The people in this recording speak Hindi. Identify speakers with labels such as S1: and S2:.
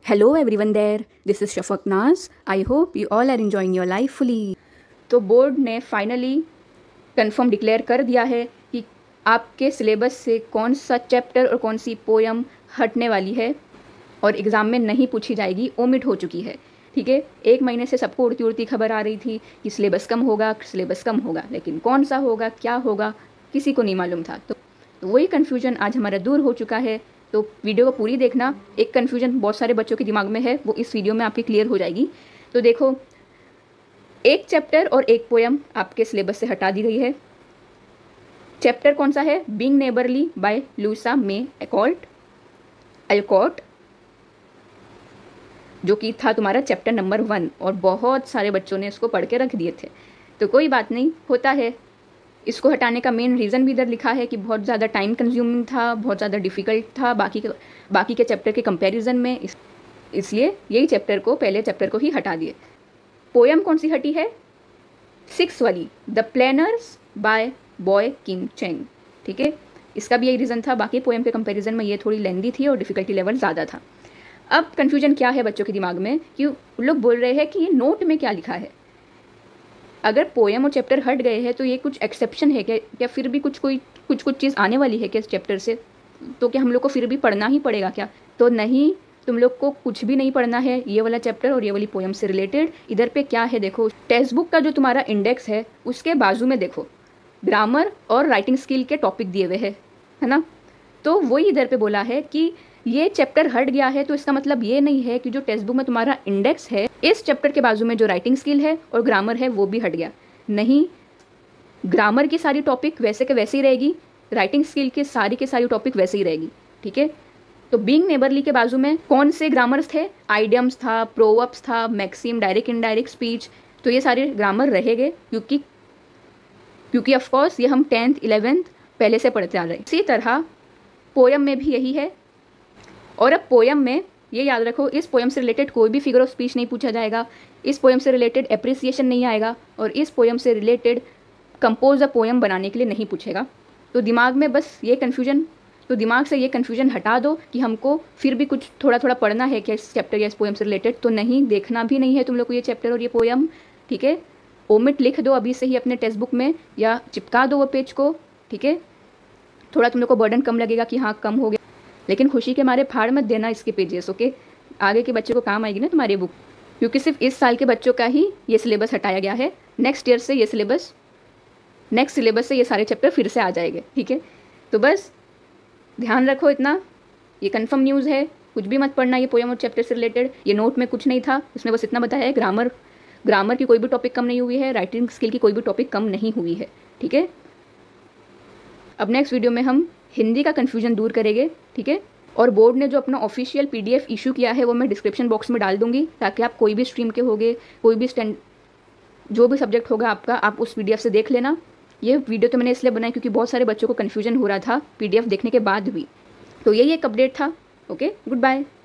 S1: Hello everyone there, this is Shafaq Naz. I hope you all are enjoying your life fully. तो बोर्ड ने फाइनली कंफर्म डिक्लेयर कर दिया है कि आपके सिलेबस से कौन सा चैप्टर और कौन सी पोयम हटने वाली है और एग्ज़ाम में नहीं पूछी जाएगी, ओमिट हो चुकी है। ठीक है, एक महीने से सबको उड़ती उड़ती खबर आ रही थी कि सिलेबस कम होगा, लेकिन कौन सा होगा, क्या होगा, किसी को नहीं मालूम था। तो वही कन्फ्यूजन आज हमारा दूर हो चुका है। तो वीडियो को पूरी देखना, एक कन्फ्यूजन बहुत सारे बच्चों के दिमाग में है, वो इस वीडियो में आपकी क्लियर हो जाएगी। तो देखो, एक चैप्टर और एक पोयम आपके सिलेबस से हटा दी गई है। चैप्टर कौन सा है? Being Neighbourly by Louisa May Alcott, जो कि था तुम्हारा चैप्टर नंबर 1 और बहुत सारे बच्चों ने इसको पढ़ के रख दिए थे। तो कोई बात नहीं, होता है। इसको हटाने का मेन रीज़न भी इधर लिखा है कि बहुत ज़्यादा टाइम कंज्यूमिंग था, बहुत ज़्यादा डिफ़िकल्ट था बाकी के चैप्टर के कंपैरिजन में, इसलिए यही चैप्टर को, पहले चैप्टर को ही हटा दिए। पोयम कौन सी हटी है? 6 वाली, the Planners by Boey Kim Cheng. ठीक है, इसका भी यही रीज़न था। बाकी पोयम के कंपैरिजन में ये थोड़ी लेंदी थी और डिफ़िकल्टी लेवल ज़्यादा था। अब कन्फ्यूजन क्या है बच्चों के दिमाग में कि लोग बोल रहे हैं कि ये नोट में क्या लिखा है। अगर पोयम और चैप्टर हट गए हैं तो ये कुछ एक्सेप्शन है क्या फिर भी कुछ चीज़ आने वाली है क्या इस चैप्टर से? तो क्या हम लोग को फिर भी पढ़ना ही पड़ेगा क्या? तो नहीं, तुम लोग को कुछ भी नहीं पढ़ना है। ये वाला चैप्टर और ये वाली पोयम से रिलेटेड इधर पे क्या है देखो, टेक्स्ट बुक का जो तुम्हारा इंडेक्स है उसके बाजू में देखो, ग्रामर और राइटिंग स्किल के टॉपिक दिए हुए है ना। तो वही इधर पे बोला है कि ये चैप्टर हट गया है, तो इसका मतलब ये नहीं है कि जो टेक्स्ट बुक में तुम्हारा इंडेक्स है, इस चैप्टर के बाजू में जो राइटिंग स्किल है और ग्रामर है वो भी हट गया। नहीं, ग्रामर की सारी टॉपिक वैसे के वैसे ही रहेगी, राइटिंग स्किल के सारी टॉपिक वैसे ही रहेगी। ठीक है, तो बीइंग नेबरली के बाजू में कौन से ग्रामर्स थे? आइडियम्स था, प्रोवर्ब्स था, मैक्सिम, डायरेक्ट इनडायरेक्ट स्पीच, तो ये सारे ग्रामर रहेंगे क्योंकि ऑफकोर्स ये हम 10th 11th पहले से पढ़ते आ रहे हैं। इसी तरह पोयम में भी यही है। और अब पोयम में ये याद रखो, इस पोयम से रिलेटेड कोई भी फिगर ऑफ स्पीच नहीं पूछा जाएगा, इस पोयम से रिलेटेड एप्रिसिएशन नहीं आएगा और इस पोयम से रिलेटेड कंपोज अ पोयम बनाने के लिए नहीं पूछेगा। तो दिमाग से ये कन्फ्यूजन हटा दो कि हमको फिर भी कुछ थोड़ा थोड़ा पढ़ना है क्या इस चैप्टर या इस पोयम से रिलेटेड। तो नहीं, देखना भी नहीं है तुम लोग को ये चैप्टर और ये पोयम। ठीक है, ओमिट लिख दो अभी से ही अपने टेक्स्ट बुक में या चिपका दो वो पेज को। ठीक है, थोड़ा तुम लोग को बर्डन कम लगेगा कि हाँ कम हो गया, लेकिन खुशी के मारे फाड़ मत देना इसके पेजेस। ओके, आगे के बच्चे को काम आएगी ना तुम्हारी बुक, क्योंकि सिर्फ इस साल के बच्चों का ही ये सिलेबस हटाया गया है। नेक्स्ट सिलेबस से ये सारे चैप्टर फिर से आ जाएंगे। ठीक है, तो बस ध्यान रखो इतना, ये कंफर्म न्यूज़ है। कुछ भी मत पढ़ना ये पोयम और चैप्टर से रिलेटेड। ये नोट में कुछ नहीं था, उसमें बस इतना बताया है, ग्रामर की कोई भी टॉपिक कम नहीं हुई है, राइटिंग स्किल की कोई भी टॉपिक कम नहीं हुई है। ठीक है, अब नेक्स्ट वीडियो में हम हिंदी का कन्फ्यूजन दूर करेंगे। ठीक है, और बोर्ड ने जो अपना ऑफिशियल PDF इशू किया है वो मैं डिस्क्रिप्शन बॉक्स में डाल दूंगी, ताकि आप कोई भी स्ट्रीम के होगे, कोई भी जो भी सब्जेक्ट होगा आपका, आप उस PDF से देख लेना। ये वीडियो तो मैंने इसलिए बनाई क्योंकि बहुत सारे बच्चों को कन्फ्यूजन हो रहा था PDF देखने के बाद भी। तो यही एक अपडेट था। Okay, good bye.